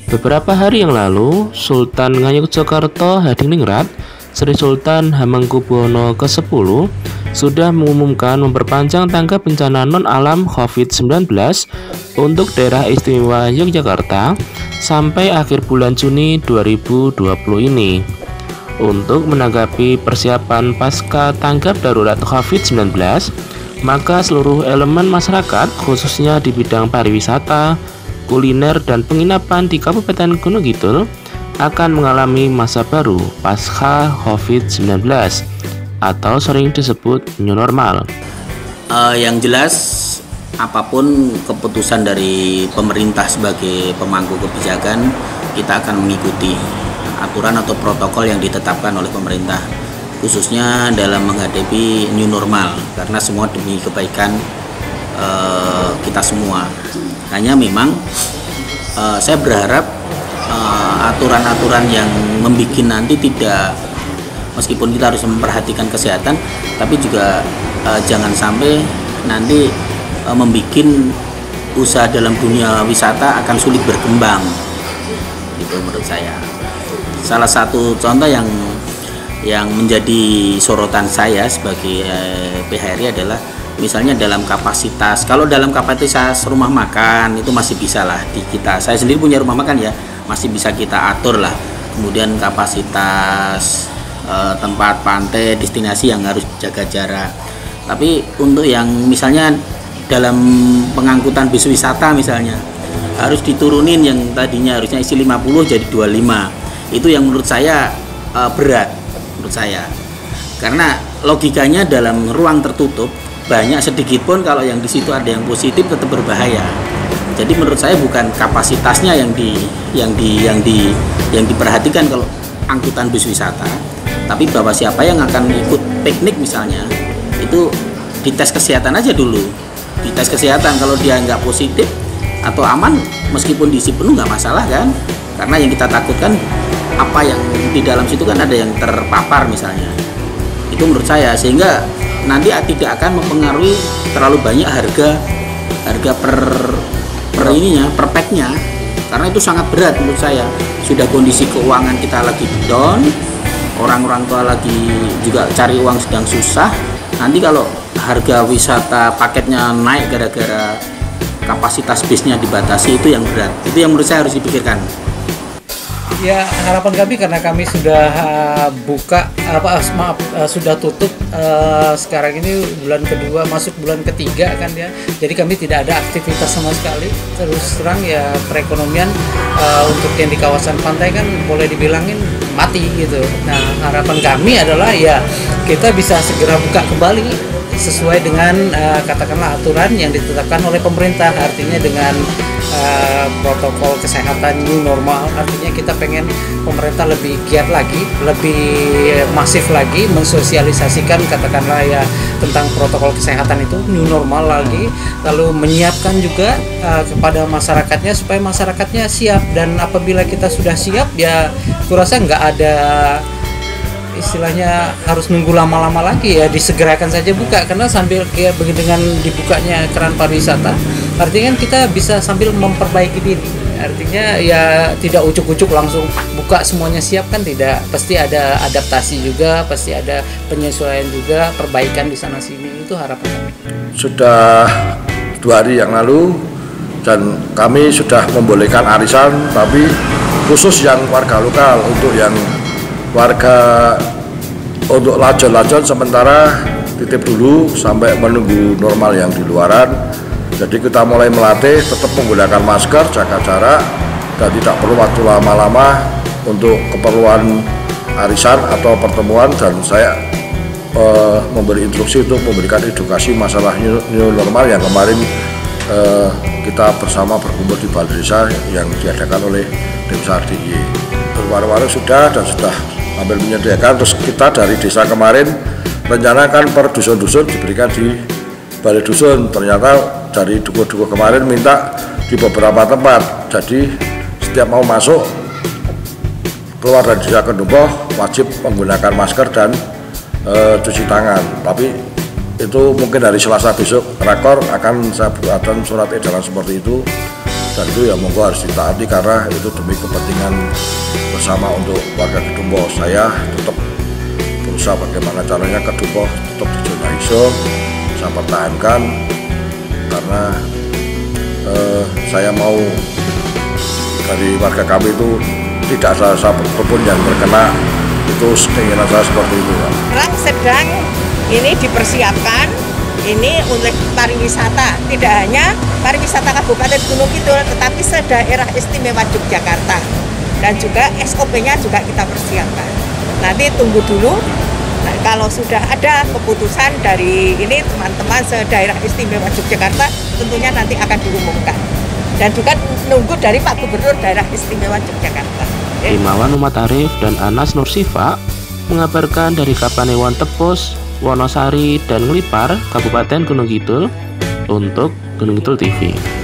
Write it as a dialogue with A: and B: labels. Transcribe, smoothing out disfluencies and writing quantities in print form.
A: Beberapa hari yang lalu, Sultan Ngayogyakarta Hadiningrat Sri Sultan Hamengkubuwono ke-10 sudah mengumumkan memperpanjang tanggap bencana non-alam COVID-19 untuk daerah istimewa Yogyakarta sampai akhir bulan Juni 2020 ini. Untuk menanggapi persiapan pasca tanggap darurat COVID-19, maka seluruh elemen masyarakat khususnya di bidang pariwisata, kuliner, dan penginapan di Kabupaten Gunung Kidul akan mengalami masa baru pasca COVID-19 atau sering disebut new normal.
B: Yang jelas, apapun keputusan dari pemerintah sebagai pemangku kebijakan, kita akan mengikuti aturan atau protokol yang ditetapkan oleh pemerintah, khususnya dalam menghadapi new normal, karena semua demi kebaikan kita semua. Hanya memang saya berharap aturan-aturan yang membuat nanti tidak, meskipun kita harus memperhatikan kesehatan, tapi juga jangan sampai nanti membuat usaha dalam dunia wisata akan sulit berkembang. Itu menurut saya. Salah satu contoh yang menjadi sorotan saya sebagai PHRI adalah misalnya dalam kapasitas, kalau dalam kapasitas rumah makan itu masih bisa lah di kita. Saya sendiri punya rumah makan ya, masih bisa kita atur lah. Kemudian kapasitas tempat pantai, destinasi yang harus jaga jarak. Tapi untuk yang misalnya dalam pengangkutan bis wisata misalnya, harus diturunin yang tadinya harusnya isi 50 jadi 25. Itu yang menurut saya berat, menurut saya. Karena logikanya dalam ruang tertutup, banyak sedikit pun kalau yang di situ ada yang positif tetap berbahaya. Jadi menurut saya bukan kapasitasnya yang diperhatikan kalau angkutan bus wisata, tapi bahwa siapa yang akan ikut piknik misalnya, itu dites kesehatan aja dulu. Dites kesehatan, kalau dia nggak positif atau aman, meskipun diisi penuh nggak masalah kan? Karena yang kita takutkan apa yang di dalam situ kan ada yang terpapar misalnya. Itu menurut saya, sehingga nanti tidak akan mempengaruhi terlalu banyak harga per packnya, karena itu sangat berat menurut saya. Sudah kondisi keuangan kita lagi down, orang-orang tua lagi juga cari uang sedang susah. Nanti kalau harga wisata paketnya naik gara-gara kapasitas bisnya dibatasi, itu yang berat. Itu yang menurut saya harus dipikirkan.
C: Ya, harapan kami karena kami sudah sudah tutup sekarang ini bulan kedua masuk bulan ketiga kan ya. Jadi kami tidak ada aktivitas sama sekali. Terus terang ya perekonomian untuk yang di kawasan pantai kan boleh dibilangin mati gitu. Nah, harapan kami adalah ya kita bisa segera buka kembali sesuai dengan katakanlah aturan yang ditetapkan oleh pemerintah, artinya dengan protokol kesehatan new normal. Artinya kita pengen pemerintah lebih giat lagi, lebih masif lagi mensosialisasikan katakanlah ya tentang protokol kesehatan itu new normal lagi, lalu menyiapkan juga kepada masyarakatnya supaya masyarakatnya siap. Dan apabila kita sudah siap ya kurasa nggak ada istilahnya harus nunggu lama-lama lagi ya, disegerakan saja buka. Karena sambil ya dengan dibukanya keran pariwisata, artinya kan kita bisa sambil memperbaiki diri. Artinya ya tidak ucuk-ucuk langsung buka semuanya siap kan, tidak, pasti ada adaptasi juga, pasti ada penyesuaian juga, perbaikan di sana sini. Itu harapan kami.
D: Sudah 2 hari yang lalu dan kami sudah membolehkan arisan, tapi khusus yang warga lokal. Untuk yang warga untuk lajun-lajun sementara titip dulu sampai menunggu normal yang di luaran. Jadi kita mulai melatih tetap menggunakan masker, jaga jarak, dan tidak perlu waktu lama-lama untuk keperluan arisan atau pertemuan. Dan saya memberi instruksi untuk memberikan edukasi masalah new normal yang kemarin kita bersama berkumpul di balai desa yang diadakan oleh Tim SAR DIY. Berwaru-waru sudah dan sudah hampir menyediakan. Terus kita dari desa kemarin rencanakan per dusun-dusun diberikan di balai dusun. Ternyata dari duku-duku kemarin minta di beberapa tempat. Jadi setiap mau masuk keluar dari desa Kedumpoh wajib menggunakan masker dan cuci tangan. Tapi itu mungkin dari Selasa besok rakor akan saya buatkan surat edaran seperti itu. dan itu ya monggo harus ditaati karena itu demi kepentingan bersama untuk warga Kedumpo. Saya tetap berusaha bagaimana caranya Kedumpo tetap di zona hijau saya pertahankan karena saya mau dari warga kami itu tidak ada satupun yang terkena, itu keinginan saya seperti itu.
E: Sekarang sedang ini dipersiapkan ini untuk pariwisata, tidak hanya pariwisata Kabupaten Gunung Kidul tetapi se-Daerah Istimewa Yogyakarta, dan juga SOP-nya juga kita persiapkan. Nanti tunggu dulu. Nah, kalau sudah ada keputusan dari ini teman-teman se-Daerah Istimewa Yogyakarta tentunya nanti akan diumumkan, dan juga nunggu dari Pak Gubernur Daerah Istimewa Yogyakarta.
A: Himawan Umat Arif dan Anas Nursifa mengabarkan dari Kapanewon Tepus, Wonosari, dan Ngelipar, Kabupaten Gunung Kidul untuk Gunung Kidul TV.